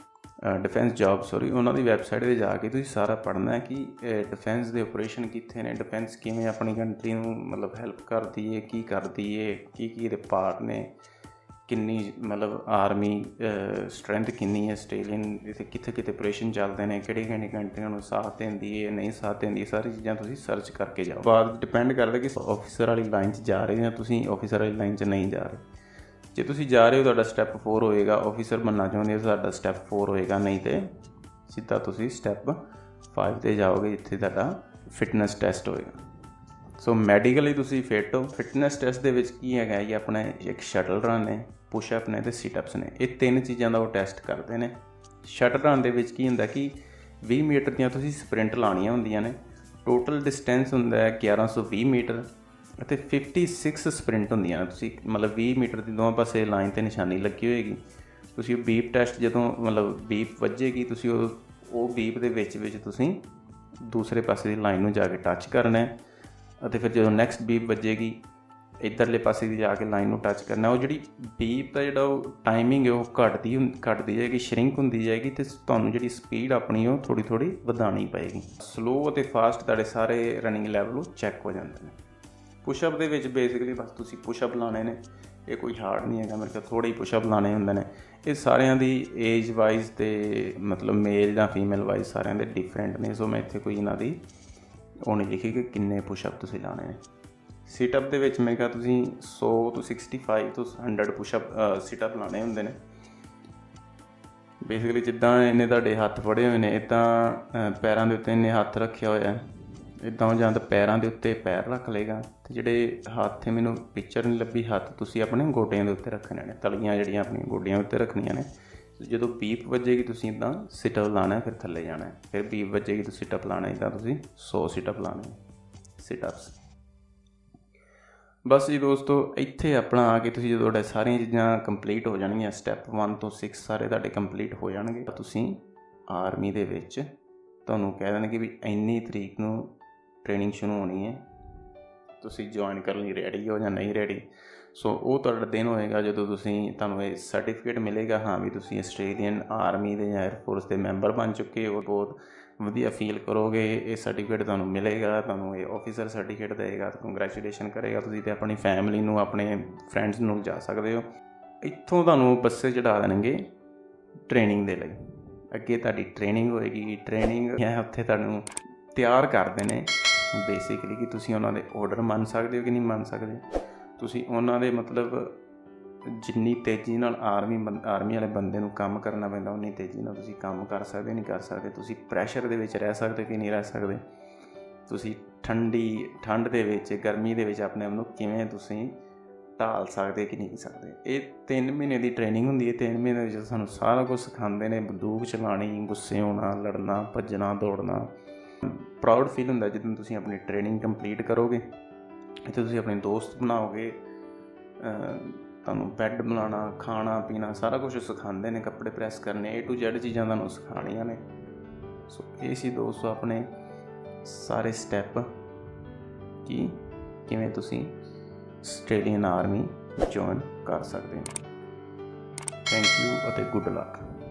[SPEAKER 1] defence job sorry उन्होंने वैबसाइट पर जाके तुसीं सारा पढ़ना है कि डिफेंस के ऑपरेशन कितने ने, डिफेंस किवें अपनी कंट्री नूं मतलब हैल्प करती है, की करती है, की की दे पार्ट ने, किन्नी मतलब आर्मी स्ट्रेंथ किन्नी है आस्ट्रेलियन, इत्थे कित्थे कित्थे ऑपरेशन चलते हैं, किहड़ी किहड़ी कंट्रियां नूं साथ देंदी है, नहीं साथ देंदी, सारी चीज़ां तुसीं सर्च करके जाओ। बाद डिपेंड करदा कि ऑफिसर वाली लाइन च जा रहे हैं तुसीं ऑफिसर वाली लाइन च नहीं जा रहे। जे तुसीं जा रहे हो तुहाडा स्टैप फोर होएगा, ऑफिसर बनना चाहुंदे हो तुहाडा स्टैप फोर होएगा, नहीं तो सीधा तुसीं स्टैप फाइव ते जाओगे जिथे तुहाडा फिटनेस टैसट होएगा। सो मैडिकली तुसीं फिट हो। फिटनेस टैसट दे विच की हैगा जी अपने एक शटल रन है, पुशअप ने ते सिटअप्स ने, ये तीन चीज़ों का वो टैसट करते हैं। शटल रन दे विच की हुंदा कि बीस मीटर दियां तुसीं स्प्रिंट लाणियां हुंदियां ने, टोटल डिस्टेंस हुंदा है ग्यारह सौ बीस मीटर ਅਤੇ छप्पन स्प्रिंट ਹੁੰਦੀਆਂ ਤੁਸੀਂ मतलब बीस मीटर ਦੀ ਦੋਵਾਂ ਪਾਸੇ ਲਾਈਨ ਤੇ ਨਿਸ਼ਾਨੀ ਲੱਗੀ ਹੋਏਗੀ। ਤੁਸੀਂ ਉਹ ਬੀਪ ਟੈਸਟ ਜਦੋਂ ਮਤਲਬ ਬੀਪ ਵੱਜੇਗੀ ਤੁਸੀਂ ਉਹ ਉਹ ਬੀਪ ਦੇ ਵਿੱਚ ਵਿੱਚ ਤੁਸੀਂ ਦੂਸਰੇ ਪਾਸੇ ਦੀ ਲਾਈਨ ਨੂੰ ਜਾ ਕੇ ਟੱਚ ਕਰਨਾ ਹੈ ਅਤੇ ਫਿਰ ਜਦੋਂ ਨੈਕਸਟ ਬੀਪ ਵੱਜੇਗੀ ਇੱਧਰਲੇ ਪਾਸੇ ਦੀ ਜਾ ਕੇ ਲਾਈਨ ਨੂੰ ਟੱਚ ਕਰਨਾ। ਉਹ ਜਿਹੜੀ ਬੀਪ ਦਾ ਜਿਹੜਾ ਉਹ ਟਾਈਮਿੰਗ ਹੈ ਉਹ ਘਟਦੀ ਘਟਦੀ ਜਾਏਗੀ, ਸ਼ਰਿੰਕ ਹੁੰਦੀ ਜਾਏਗੀ ਅਤੇ ਤੁਹਾਨੂੰ ਜਿਹੜੀ ਸਪੀਡ ਆਪਣੀ ਉਹ ਥੋੜ੍ਹੀ ਥੋੜ੍ਹੀ ਵਧਾਉਣੀ ਪਏਗੀ। ਸਲੋ ਅਤੇ ਫਾਸਟ ਤੁਹਾਡੇ ਸਾਰੇ ਰਨਿੰਗ ਲੈਵਲ ਚੈੱਕ ਹੋ ਜਾਂਦੇ ਨੇ। पुशअप ਦੇ ਵਿੱਚ ਬੇਸਿਕਲੀ ਬਸ ਤੁਸੀਂ ਪੁਸ਼ਅਪ ਲਾਣੇ ਨੇ, ਇਹ ਕੋਈ ਹਾਰਡ ਨਹੀਂ ਹੈਗਾ, ਮੇਰੇ ਕੋਲ ਥੋੜ੍ਹੇ ਹੀ ਪੁਸ਼ਅਪ ਲਾਣੇ ਹੁੰਦੇ ਨੇ। ਇਹ ਸਾਰਿਆਂ ਦੀ ਏਜ ਵਾਈਜ਼ ਤੇ ਮਤਲਬ ਮੇਲ ਜਾਂ ਫੀਮੇਲ ਵਾਈਜ਼ ਸਾਰਿਆਂ ਦੇ ਡਿਫਰੈਂਟ ਨੇ। ਸੋ ਮੈਂ ਇੱਥੇ ਕੋਈ ਇਹਨਾਂ ਦੀ ਉਹ ਨਹੀਂ ਲਿਖੀ ਕਿ ਕਿੰਨੇ ਪੁਸ਼ਅਪ ਤੁਸੀਂ ਲਾਣੇ ਨੇ। ਸਿਟਅਪ ਦੇ ਵਿੱਚ ਮੈਂ ਕਿਹਾ ਤੁਸੀਂ ਸੌ ਤੋਂ ਸਿਕਸਟੀ ਫਾਈਵ ਤੋਂ ਹੰਡਰਡ ਪੁਸ਼ਅਪ ਸਿਟਅਪ ਲਾਣੇ ਹੁੰਦੇ ਨੇ। ਬੇਸਿਕਲੀ ਜਿੱਦਾਂ ਇਹਨੇ ਤੁਹਾਡੇ ਹੱਥ ਫੜੇ ਹੋਏ ਨੇ, ਇੱਦਾਂ ਪੈਰਾਂ ਦੇ ਉੱਤੇ ਇਹਨੇ ਹੱਥ ਰੱਖਿਆ ਹੋਇਆ, ਇੱਦਾਂ ਜਾਂ ਤਾਂ ਪੈਰਾਂ ਦੇ ਉੱਤੇ ਪੈਰ ਰੱਖ ਲਏਗਾ ਅਤੇ ਜਿਹੜੇ ਹੱਥ ਮੈਨੂੰ ਪਿਕਚਰ ਨਹੀਂ ਲੱਭੀ, ਹੱਥ ਤੁਸੀਂ ਆਪਣੇ ਗੋਡਿਆਂ ਦੇ ਉੱਤੇ ਰੱਖਣੇ ਨੇ, ਤਲੀਆਂ ਜਿਹੜੀਆਂ ਆਪਣੀਆਂ ਗੋਡਿਆਂ ਉੱਤੇ ਰੱਖਣੀਆਂ ਨੇ। ਜਦੋਂ ਬੀਪ ਵੱਜੇਗੀ ਤੁਸੀਂ ਇੱਦਾਂ ਸਿਟਅਪ ਲਾਉਣਾ, ਫਿਰ ਥੱਲੇ ਜਾਣਾ, ਫਿਰ ਬੀਪ ਵੱਜੇਗੀ ਤੁਸੀਂ ਸਿਟਅਪ ਲਾਉਣਾ, ਇੱਦਾਂ ਤੁਸੀਂ ਸੌ ਸਿਟਅਪ ਲਾਉਣੇ ਸਿਟਅਪਸ। ਬਸ ਜੀ ਦੋਸਤੋ, ਇੱਥੇ ਆਪਣਾ ਆ ਕੇ ਤੁਸੀਂ ਜਦੋਂ ਤੁਹਾਡੇ ਸਾਰੀਆਂ ਚੀਜ਼ਾਂ ਕੰਪਲੀਟ ਹੋ ਜਾਣਗੀਆਂ, ਸਟੈਪ ਵਨ ਤੋਂ ਸਿਕਸ ਸਾਰੇ ਤੁਹਾਡੇ ਕੰਪਲੀਟ ਹੋ ਜਾਣਗੇ, ਤੁਸੀਂ ਆਰਮੀ ਦੇ ਵਿੱਚ ਤੁਹਾਨੂੰ ਕਹਿ ਦੇਣਗੇ ਵੀ ਇੰਨੀ ਤਰੀਕ ਨੂੰ ਟ੍ਰੇਨਿੰਗ ਸ਼ੁਰੂ ਹੋਣੀ ਹੈ, ਤੁਸੀਂ ਜੁਆਇਨ ਕਰਨ ਲਈ ਰੈਡੀ ਹੋ ਜਾਂ ਨਹੀਂ ਰੈਡੀ। ਸੋ ਉਹ ਤੁਹਾਡਾ ਦਿਨ ਹੋਏਗਾ ਜਦੋਂ ਤੁਸੀਂ ਤੁਹਾਨੂੰ ਇਹ ਸਰਟੀਫਿਕੇਟ ਮਿਲੇਗਾ, ਹਾਂ ਵੀ ਤੁਸੀਂ ਆਸਟ੍ਰੇਲੀਅਨ ਆਰਮੀ ਦੇ ਜਾਂ 에ਅਰਫੋਰਸ ਦੇ ਮੈਂਬਰ ਬਣ ਚੁੱਕੇ ਹੋ। ਬਹੁਤ ਵਧੀਆ ਫੀਲ ਕਰੋਗੇ। ਇਹ ਸਰਟੀਫਿਕੇਟ ਤੁਹਾਨੂੰ ਮਿਲੇਗਾ, ਤੁਹਾਨੂੰ ਇਹ ਆਫਿਸਰ ਸਰਟੀਫਿਕੇਟ ਦੇਗਾ, ਕੰਗਰੈਚੁਲੇਸ਼ਨ ਕਰੇਗਾ ਤੁਸੀਂ, ਅਤੇ ਆਪਣੀ ਫੈਮਿਲੀ ਨੂੰ ਆਪਣੇ ਫਰੈਂਡਸ ਨੂੰ ਜਾ ਸਕਦੇ ਹੋ। ਇੱਥੋਂ ਤੁਹਾਨੂੰ ਬੱਸੇ ਚੜ੍ਹਾ ਦੇਣਗੇ ਟ੍ਰੇਨਿੰਗ ਦੇ ਲਈ। ਅੱਗੇ ਤੁਹਾਡੀ ਟ੍ਰੇਨਿੰਗ ਹੋਏਗੀ। ਟ੍ਰੇਨਿੰਗ ਹੈ ਉੱਥੇ ਤੁਹਾਨੂੰ ਤਿਆਰ ਕਰਦੇ ਨੇ ਬੇਸਿਕਲੀ ਕਿ ਤੁਸੀਂ ਉਹਨਾਂ ਦੇ ਆਰਡਰ ਮੰਨ ਸਕਦੇ ਹੋ ਕਿ ਨਹੀਂ ਮੰਨ ਸਕਦੇ। ਤੁਸੀਂ ਉਹਨਾਂ ਦੇ ਮਤਲਬ ਜਿੰਨੀ ਤੇਜ਼ੀ ਨਾਲ ਆਰਮੀ ਬੰ ਆਰਮੀ ਵਾਲੇ ਬੰਦੇ ਨੂੰ ਕੰਮ ਕਰਨਾ ਪੈਂਦਾ, ਉਨੀ ਤੇਜ਼ੀ ਨਾਲ ਤੁਸੀਂ ਕੰਮ ਕਰ ਸਕਦੇ ਨਹੀਂ ਕਰ ਸਕਦੇ। ਤੁਸੀਂ ਪ੍ਰੈਸ਼ਰ ਦੇ ਵਿੱਚ ਰਹਿ ਸਕਦੇ ਕਿ ਨਹੀਂ ਰਹਿ ਸਕਦੇ। ਤੁਸੀਂ ਠੰਡੀ ਠੰਡ ਦੇ ਵਿੱਚ, ਗਰਮੀ ਦੇ ਵਿੱਚ ਆਪਣੇ ਆਪ ਨੂੰ ਕਿਵੇਂ ਤੁਸੀਂ ਢਾਲ ਸਕਦੇ ਕਿ ਨਹੀਂ ਸਕਦੇ। ਇਹ ਤਿੰਨ ਮਹੀਨੇ ਦੀ ਟ੍ਰੇਨਿੰਗ ਹੁੰਦੀ ਹੈ। ਤਿੰਨ ਮਹੀਨੇ ਵਿੱਚ ਸਾਨੂੰ ਸਾਰਾ ਕੁਝ ਸਿਖਾਉਂਦੇ ਨੇ। ਬੰਦੂਕ ਚਲਾਉਣੀ, ਗੁੱਸੇ ਹੋਣਾ, ਲੜਨਾ, ਭੱਜਣਾ, ਦੌੜਨਾ। ਪ੍ਰਾਊਡ ਫੀਲ ਹੁੰਦਾ ਜਦੋਂ ਤੁਸੀਂ ਆਪਣੀ ਟ੍ਰੇਨਿੰਗ ਕੰਪਲੀਟ ਕਰੋਗੇ। ਇੱਥੇ ਤੁਸੀਂ ਆਪਣੇ ਦੋਸਤ ਬਣਾਓਗੇ, ਤੁਹਾਨੂੰ ਬੈੱਡ ਬਣਾਉਣਾ, ਖਾਣਾ ਪੀਣਾ ਸਾਰਾ ਕੁਛ ਸਿਖਾਉਂਦੇ ਨੇ, ਕੱਪੜੇ ਪ੍ਰੈਸ ਕਰਨੇ, ਏ ਟੂ ਜ਼ੈਡ ਚੀਜ਼ਾਂ ਤੁਹਾਨੂੰ ਸਿਖਾਉਣੀਆਂ ਨੇ। ਸੋ ਇਹ ਸੀ ਦੋਸਤੋ ਆਪਣੇ ਸਾਰੇ ਸਟੈਪ ਕਿ ਕਿਵੇਂ ਤੁਸੀਂ ਆਸਟ੍ਰੇਲੀਅਨ ਆਰਮੀ ਜੁਆਇਨ ਕਰ ਸਕਦੇ ਹੋ। ਥੈਂਕ ਯੂ ਅਤੇ ਗੁੱਡ ਲੱਕ।